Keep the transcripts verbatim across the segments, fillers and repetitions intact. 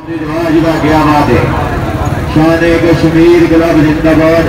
واجبہ کیا بات ہے شان کشمیر کلب زندہ باد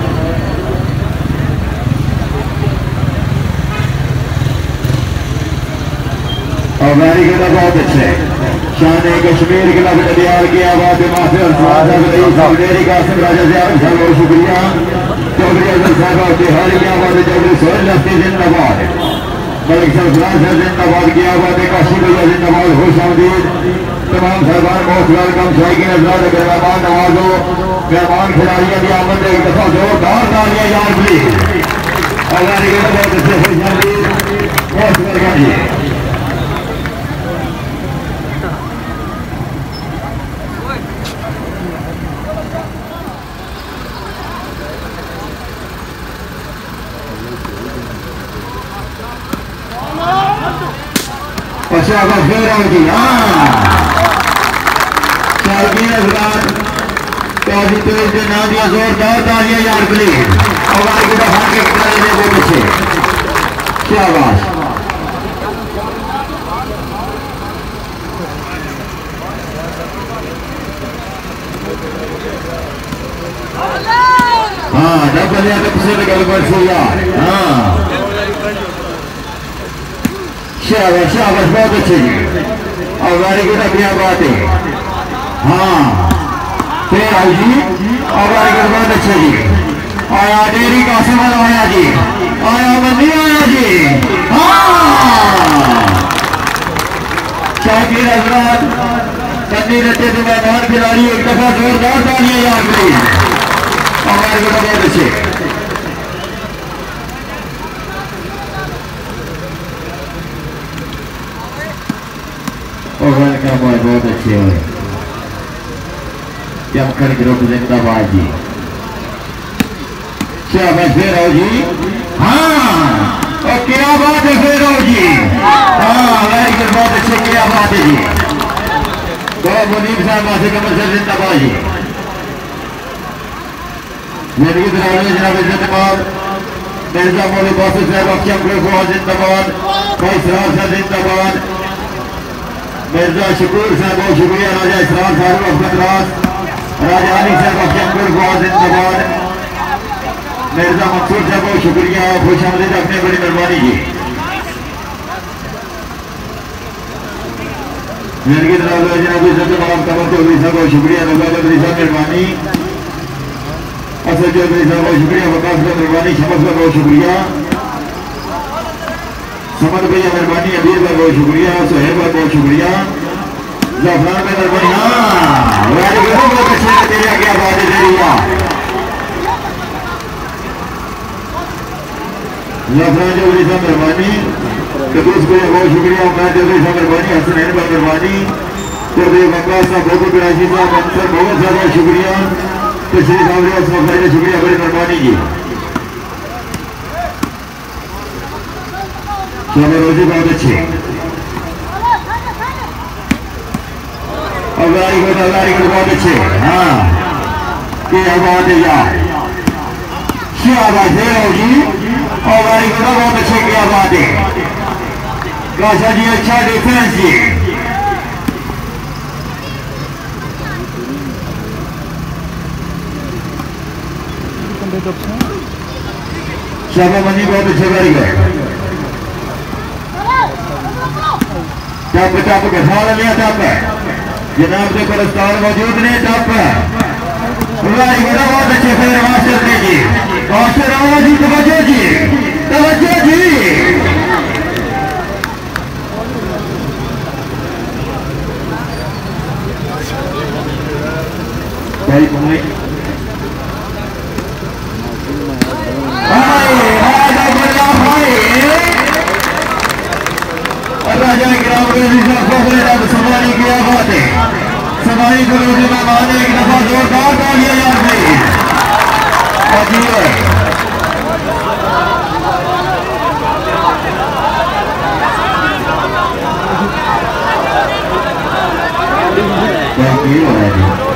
اور میری کہنا بہت اچھا ہے شان کشمیر کلب تیار کیا بات ہے معافی اور میری قاسم راجہ زیادہ صاحب بہت شکریہ چودھری اظہر صاحب اور تہاری کیا بات ہے چودھری سہیل لفتی زندہ باد ملک سرفراز صاحب زندہ باد کیا بات ہے کاشی بھیا زندہ باد خوش آمدید تمام صاحبان موسٹ ویلکم شائقین حضرات اگر مہمان نوازو مہمان کھلاڑیاں کی آمد ایک دفعہ زوردار تالیاں یار پلیز اللہ نے کہا بہت اچھے خوش آمدید موسٹ ویلکم جی اچھا بس پھر آؤ جی ہاں شائقین حضرات قاضی تیز کے نام دیا زوردار تالیاں یار پلیز اور آئی کو بخار کے کھڑے نے وہ پیچھے کیا بات ہاں ڈبل یا تو کسی نے گل پر چھوڑا ہاں شاباش شاباش بہت اچھے جی اور ویری گڈ کیا بات ہے ہاں پھر آئی جی اور ویری گڈ بہت اچھے جی آیا ڈیری قاسم آیا جی آیا بندی آیا جی ہاں شائقین حضرات بندی رہتے تو مہمان کھلاڑی ایک دفعہ زوردار تالیاں یاد پلیز اور ویری گڈ بہت اچھے اور ویلکم ہوئے بہت اچھے ہوئے جمکڑ گروپ زندہ باد جی شاباش پھر آؤ جی ہاں اور کیا بات ہے پھر آؤ جی ہاں ویری گڈ بہت اچھے کیا بات ہے جی بہت منیب صاحب واسے کمر سے زندہ باد جی زندگی دراؤ جناب عزت مال مرزا مولی باسر صاحب اکشم گروپ زندہ باد بھائی سرار صاحب زندہ باد مرزا شکور صاحب بہت شکریہ راجہ اسرار صاحب احمد راز راجہ علی صاحب اکشمپور فواد زندہ باد مرزا منصور صاحب بہت شکریہ خوش آمدید اپنے بڑی مہربانی جی زندگی دراز جناب عزت مآب قمر چودھری صاحب بہت شکریہ رضا چودھری صاحب مہربانی اسد چودھری صاحب بہت شکریہ وقاص صاحب مہربانی شمس صاحب بہت شکریہ سمد بھائی مہربانی ابیر بھائی بہت شکریہ سہیل بھائی بہت شکریہ زعفران بھائی مہربانی ہاں ویری گڈ بہت اچھے سے تیرے آگے بات ہے تیری زعفران چودھری صاحب مہربانی قدوس بھائی بہت شکریہ عمر چودھری صاحب مہربانی حسنین بھائی مہربانی چودھری وقاص صاحب بہت قریشی صاحب انصر بہت زیادہ شکریہ تشریف آوری اسمہ بھائی شکریہ بڑی مہربانی جی شامل روزی بہت اچھے اور ویری گڈ ویری گڈ بہت اچھے ہاں کیا بات ہے یار شاباش پھر آؤ جی اور ویری گڈ بہت اچھے کیا بات ہے کاشا جی اچھا ڈیفنس جی شابہ منی بہت اچھے ویری گڈ ٹپ ٹپ کے سال لیا ٹپ جناب سے پرستار موجود نے ٹپ ویری گڈ بہت اچھے پھر ماسٹر نے جی ماسٹر آواز جی توجہ جی توجہ جی بھائی بھائی راجہ اکرام رضی فخر رب سمانی کیا بات ہے سمانی کو روزی مہمان ایک دفعہ زوردار تالیاں یاد نہیں عجیب ہے کیا کی ہو رہا ہے